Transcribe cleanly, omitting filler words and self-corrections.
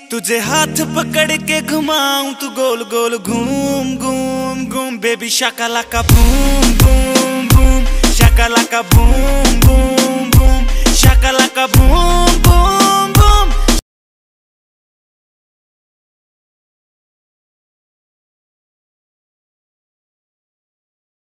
तुझे हाथ पकड़ के घुमाऊं तू गोल गोल घूम घूम घूम baby shakalaka boom boom boom shakalaka boom boom